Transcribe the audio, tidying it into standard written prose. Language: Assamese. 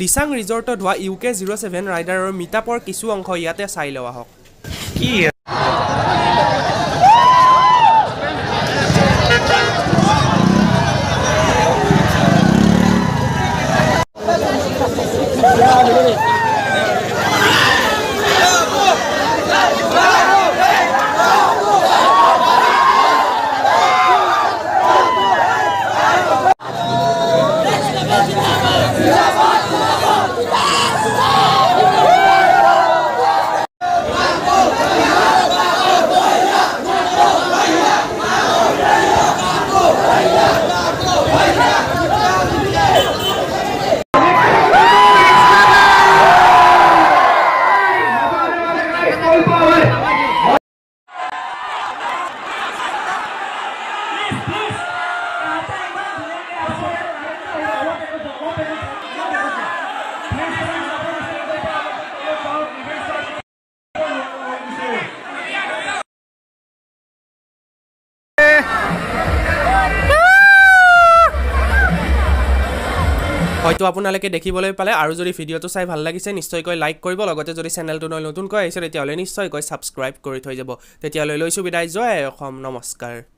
দিচাং ৰিজৰ্টত হোৱা UK07 ৰাইডাৰৰ মিটআপৰ কিছু অংশ ইয়াতে চাই লওঁ আহক কি হয়তো আপোনালোকে দেখিবলৈ পালে আৰু যদি ভিডিওটো চাই ভাল লাগিছে নিশ্চয়কৈ লাইক কৰিব লগতে যদি চেনেলটো নতুনকৈ আহিছে তেতিয়াহ'লে নিশ্চয়কৈ সাবস্ক্ৰাইব কৰি থৈ যাব তেতিয়ালৈ লৈছো বিদায় জয় অসম নমস্কাৰ